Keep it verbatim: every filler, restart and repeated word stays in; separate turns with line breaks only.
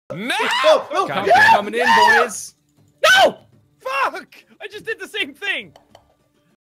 No!
No! No!
God,
Yeah!
coming in, boys.
No! Fuck! I just did the same thing.